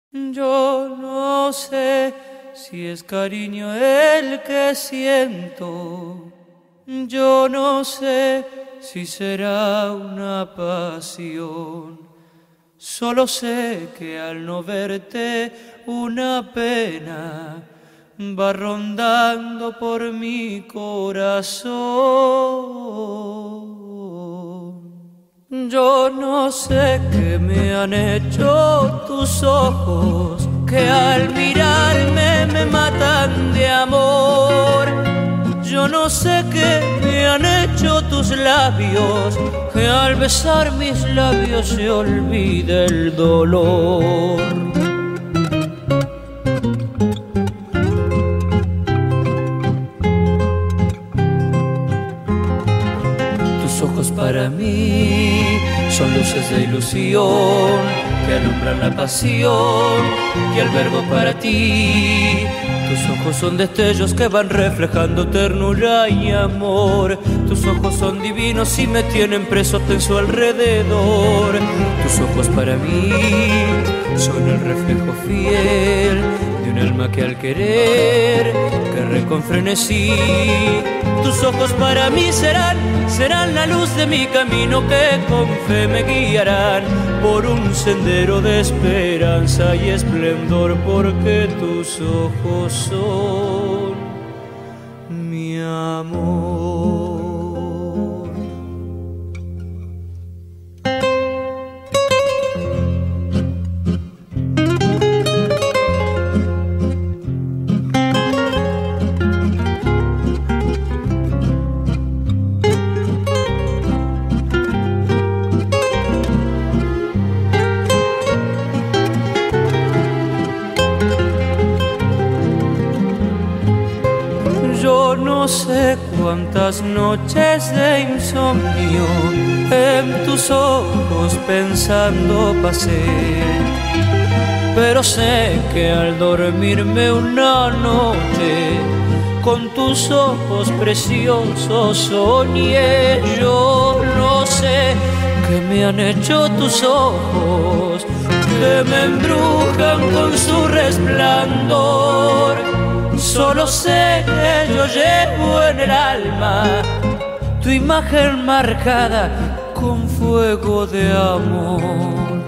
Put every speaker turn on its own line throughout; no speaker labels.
Yo no sé si es cariño el que siento. Yo no sé si será una pasión. Solo sé que al no verte una pena va rondando por mi corazón. Yo no sé qué me han hecho tus ojos, que al mirarme me matan de amor. Yo no sé qué me han hecho tus labios, que al besar mis labios se olvida el dolor. Tus ojos para mí son luces de ilusión que alumbran la pasión y el verbo para ti. Tus ojos son destellos que van reflejando ternura y amor. Tus ojos son divinos y me tienen preso en su alrededor. Tus ojos para mí son el reflejo fiel de un alma que al querer querré con frenesí. Tus ojos para mí serán la luz de mi camino, que con fe me guiarán por un sendero de esperanza y esplendor, porque tus ojos son mi amor. Yo no sé cuántas noches de insomnio en tus ojos pensando pasé, pero sé que al dormirme una noche con tus ojos preciosos soñé. Yo no sé qué me han hecho tus ojos, que me embrujan con su resplandor. Solo sé que yo llevo en el alma tu imagen marcada con fuego de amor.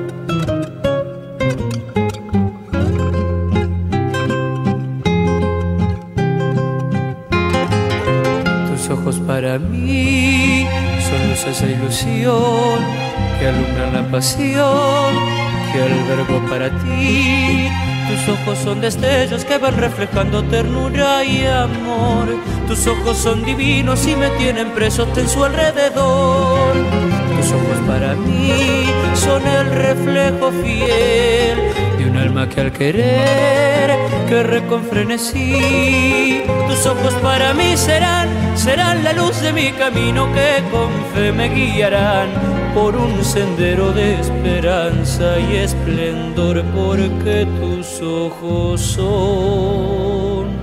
Tus ojos para mí son luces de ilusión que alumbran la pasión que albergo para ti. Tus ojos son destellos que van reflejando ternura y amor. Tus ojos son divinos y me tienen preso en su alrededor. Tus ojos para mí son el reflejo fiel de un alma que al querer querré con frenesí. Tus ojos para mí serán la luz de mi camino, que con fe me guiarán por un sendero de esperanza y esplendor, porque tus ojos son